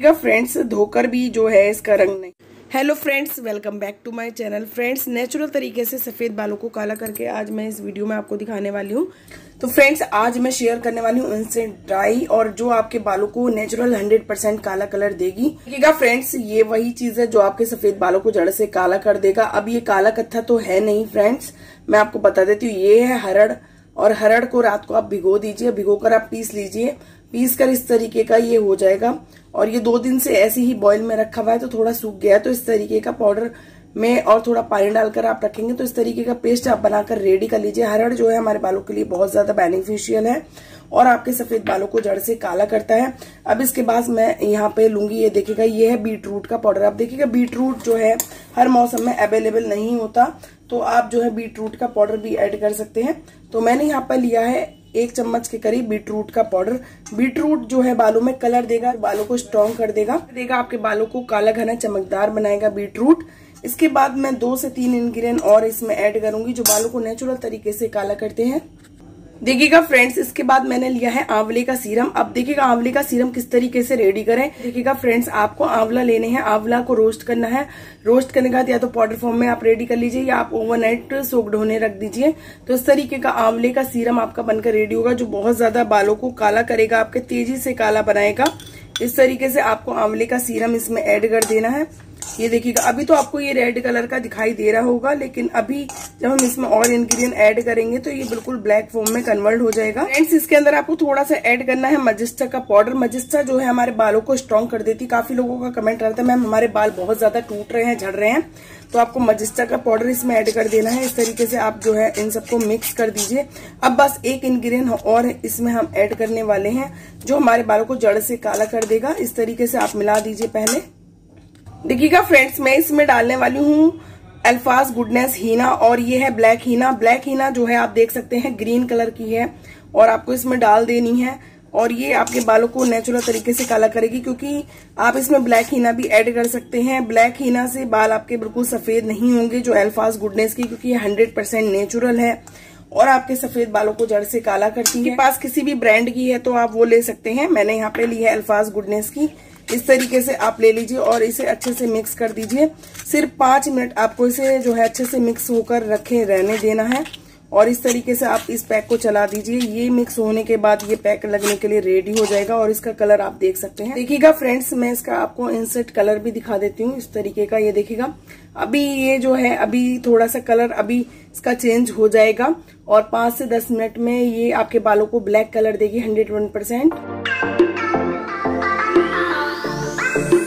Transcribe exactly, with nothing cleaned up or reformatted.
Friends धोकर भी जो है इसका रंग नहीं। Hello friends, welcome back to my channel. Friends natural तरीके से सफेद बालों को काला करके आज मैं इस वीडियो में आपको दिखाने वाली हूँ। तो फ्रेंड्स आज मैं शेयर करने वाली हूँ इंस्टेंट डाई, और जो आपके बालों को नेचुरल हंड्रेड परसेंट काला कलर देगी। देखिएगा फ्रेंड्स, ये वही चीज है जो आपके सफेद बालों को जड़ से काला कर देगा। अब ये काला कत्था तो है नहीं फ्रेंड्स, मैं आपको बता देती हूँ। ये है हरड़, और हरड़ को रात को आप भिगो दीजिए, भिगो कर आप पीस लीजिए। पीस कर इस तरीके का ये हो जाएगा, और ये दो दिन से ऐसे ही बॉईल में रखा हुआ है तो थोड़ा सूख गया है। तो इस तरीके का पाउडर में और थोड़ा पानी डालकर आप रखेंगे तो इस तरीके का पेस्ट आप बनाकर रेडी कर लीजिए। हरड़ जो है हमारे बालों के लिए बहुत ज्यादा बेनिफिशियल है और आपके सफेद बालों को जड़ से काला करता है। अब इसके बाद मैं यहाँ पे लूंगी, ये देखिएगा, ये है बीट रूट का पाउडर। आप देखिएगा बीट रूट जो है हर मौसम में अवेलेबल नहीं होता, तो आप जो है बीट रूट का पाउडर भी ऐड कर सकते हैं। तो मैंने यहाँ पर लिया है एक चम्मच के करीब बीट रूट का पाउडर। बीट रूट जो है बालों में कलर देगा, बालों को स्ट्रॉन्ग कर देगा देगा आपके बालों को काला घना चमकदार बनाएगा बीट रूट। इसके बाद मैं दो से तीन इंग्रेडिएंट और इसमें ऐड करूंगी जो बालों को नेचुरल तरीके से काला करते हैं। देखिएगा फ्रेंड्स, इसके बाद मैंने लिया है आंवले का सीरम। अब देखिएगा आंवले का सीरम किस तरीके से रेडी करें। देखिएगा फ्रेंड्स, आपको आंवला लेने हैं, आंवला को रोस्ट करना है। रोस्ट करने के बाद या तो पाउडर फॉर्म में आप रेडी कर लीजिए या आप ओवरनाइट सोक्ड होने रख दीजिए। तो इस तरीके का आंवले का सीरम आपका बनकर रेडी होगा जो बहुत ज्यादा बालों को काला करेगा, आपके तेजी से काला बनाएगा। इस तरीके से आपको आंवले का सीरम इसमें ऐड कर देना है। ये देखिएगा, अभी तो आपको ये रेड कलर का दिखाई दे रहा होगा, लेकिन अभी जब हम इसमें और इंग्रेडिएंट ऐड करेंगे तो ये बिल्कुल ब्लैक फॉर्म में कन्वर्ट हो जाएगा। फ्रेंड्स इसके अंदर आपको थोड़ा सा ऐड करना है मजिस्टा का पाउडर। मजिस्टा जो है हमारे बालों को स्ट्रॉन्ग कर देती। काफी लोगों का कमेंट रहता है मैम हमारे बाल बहुत ज्यादा टूट रहे हैं, झड़ रहे हैं, तो आपको मजिस्टा का पाउडर इसमें ऐड कर देना है। इस तरीके से आप जो है इन सबको मिक्स कर दीजिए। अब बस एक इंग्रेडिएंट और इसमें हम ऐड करने वाले हैं जो हमारे बालों को जड़ से काला कर देगा। इस तरीके से आप मिला दीजिए पहले। देखिएगा फ्रेंड्स, मैं इसमें डालने वाली हूँ अल्फाज गुडनेस हीना, और ये है ब्लैक हीना। ब्लैक हीना जो है आप देख सकते हैं ग्रीन कलर की है, और आपको इसमें डाल देनी है। और ये आपके बालों को नेचुरल तरीके से काला करेगी, क्योंकि आप इसमें ब्लैक हीना भी ऐड कर सकते हैं। ब्लैक हीना से बाल आपके बिल्कुल सफेद नहीं होंगे जो अल्फाज गुडनेस की, क्योंकि ये हंड्रेड परसेंट नेचुरल है और आपके सफेद बालों को जड़ से काला करती है। पास किसी भी ब्रांड की है तो आप वो ले सकते हैं। मैंने यहाँ पे ली है अल्फाज गुडनेस की। इस तरीके से आप ले लीजिए और इसे अच्छे से मिक्स कर दीजिए। सिर्फ पांच मिनट आपको इसे जो है अच्छे से मिक्स होकर रखे रहने देना है, और इस तरीके से आप इस पैक को चला दीजिए। ये मिक्स होने के बाद ये पैक लगने के लिए रेडी हो जाएगा, और इसका कलर आप देख सकते हैं। देखिएगा फ्रेंड्स, मैं इसका आपको इंसेट कलर भी दिखा देती हूँ इस तरीके का। ये देखिएगा, अभी ये जो है अभी थोड़ा सा कलर अभी इसका चेंज हो जाएगा, और पांच से दस मिनट में ये आपके बालों को ब्लैक कलर देगी हंड्रेड वन परसेंट।